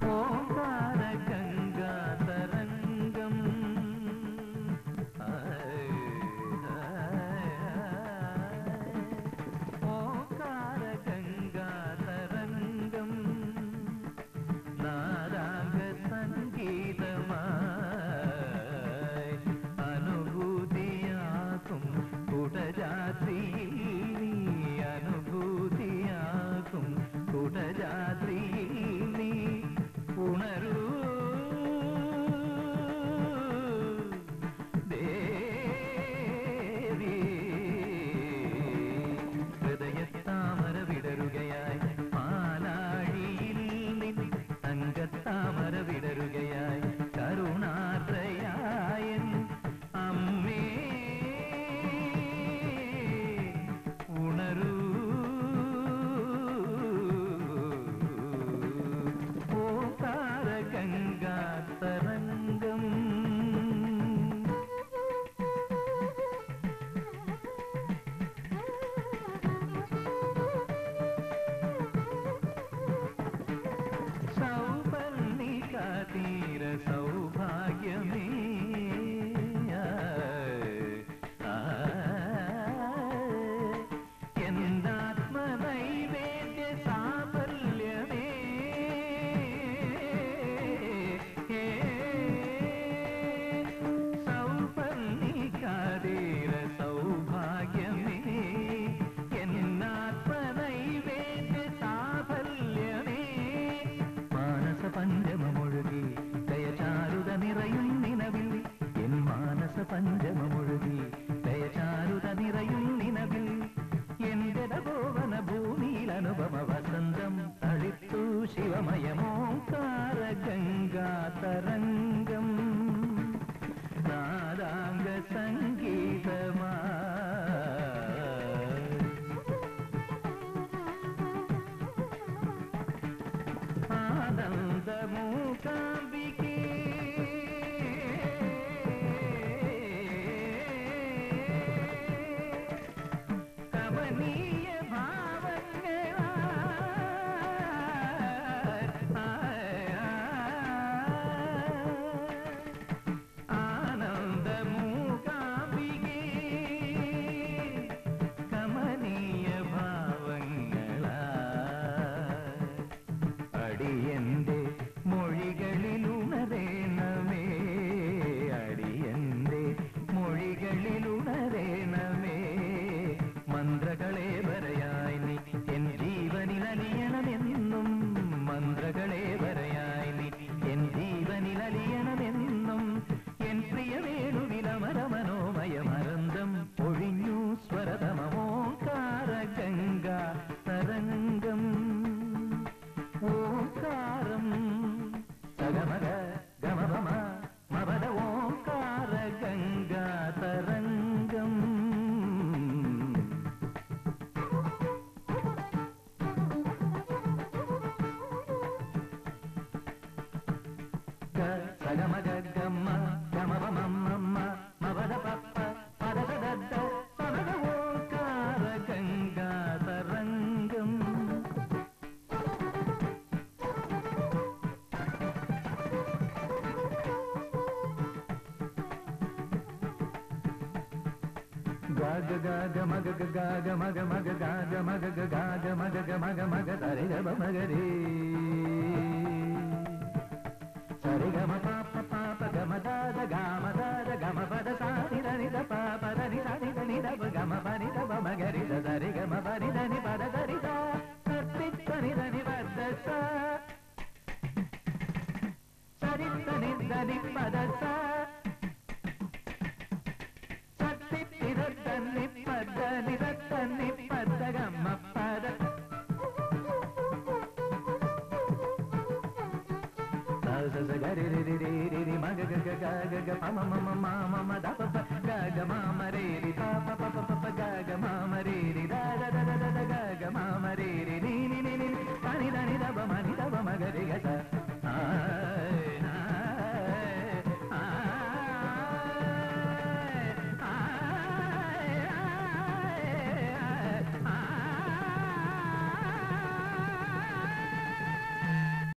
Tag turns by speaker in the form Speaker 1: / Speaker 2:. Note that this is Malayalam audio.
Speaker 1: ഓംകാര ഗംഗാ തരംഗം ഓംകാര ഗംഗാ തരംഗം നാദാംഗ സംഗീതമായി അനുഭൂതിയാക്കും കുടജാദ്രി അനുഭൂതിയാക്കും കുടജാദ്രി ഉണരൂ ദേവി ഹൃദയത്താമര വിടരുകയായി പാലാഴിയിൽ നിന്ന് തങ്കത്താമര വിടരുകയായി കരുണാർദ്രയായ അമ്മേ ഉണരൂ ഓംകാര ഗംഗാ തരംഗം സൗപർണികാ തീര സൗഭാഗ്യമേ എന്താത്മനൈവേദ്യ സാഫല്യമേ സൗപർണികാതീര സൗഭാഗ്യമേ എന്നാത്മനൈവേദ്യ സാഫല്യമേ മാനസ പഞ്ചമൊഴുകി ദയചാരുത നിറയും നിലവിൽ എൻ മാനസ പഞ്ചമൊഴുകി ദയചാരുത നിറയും നിലവിൽ എന്റെ ഭുവന ഭൂമിയിൽ അനുപമ വസന്തം തളിത്തു ശിവമയമോംകാര ഗംഗാ തരംഗം നാദാംഗ സംഗീതമാ ആനന്ദമൂകാംബികേ കമനീയ ഭാവങ്ങളാ ആനന്ദമൂകാംബികേ കമനീയ ഭാവങ്ങളാ അടിയന്റെ മൊഴികളിലുണരേണമേ അടിയന്റെ മൊഴികളിലുണരേണമേ മന്ത്രകളെ വരയായി നീ എൻ ജീവനിലലിയണമെന്നും മന്ത്രകളെ വരയായി നീ എൻ ജീവനിലലിയണമെന്നും എൻ പ്രിയ വേണുവിലമര മനോമയമരന്തം ഒഴിഞ്ഞു സ്വരതമോംകാര ഗംഗാ തരംഗം ഓംകാരം സഗമഗ ഗമഭമ മപദ ഓംകാര ഗംഗാ തരംഗം സഗമഗ ഗമ ഗമഭമമ്മ മപദ പപ്പ പദദദ സമഗ ഓംകാര ഗംഗാ തരംഗം ഗാഗ ഗാഗ മഗ ഗാഗ മഗ മഗ ഗാഗ മഗ ഗാഗ മഗ മഗ മഗ സരി ഗമ മഗരി സരി ഗമ പാപ പാപ ഗമ ദാദ ഗമ പദ സാരി ധനി ധ പാപ ധനി ധനി ധനി ധ ഗമ പനി ധ മഗരി ധ സരി ഗമ പനി ധനി പദ ധരി ധ സത്തി ധനി ധനി പദ സ സരി ധനി ധനി പദ സ നിപ്പദ നിരത്ത നിപ്പദ ഗമ പദ സസ ഗരി രി രി രി രി മഗ ഗ ഗ ഗ പമ മമ മമ മ ദ പ പ ഗ ഗ മമ രി രി പ പ പ പ പ ഗ ഗ മമ രി രി ദ ദ ദ ദ ദ ഗ ഗ മമ രി രി നി നി നി നി തനി ധനി ധ പ മ നി ധ പ മ ഗ രി